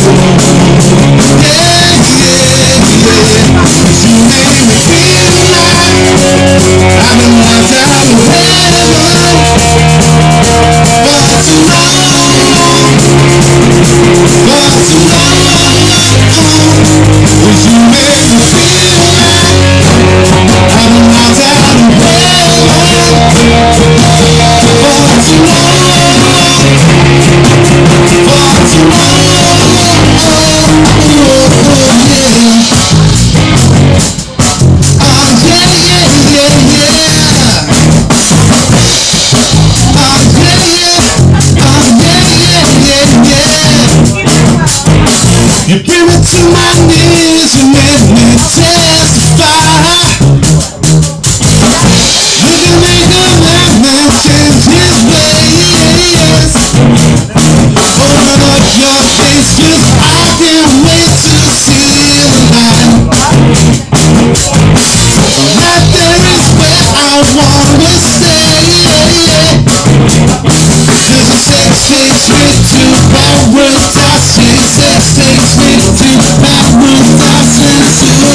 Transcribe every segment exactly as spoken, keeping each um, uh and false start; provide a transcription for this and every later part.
You bring me to my knees, you make me testify. You can make a man change his ways. Open up your face, 'cause I can't wait to see the light. Right there is where I wanna stay. There's a sex takes me to paradise. Sex takes me to paradise too.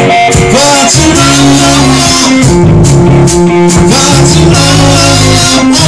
But you know, but you know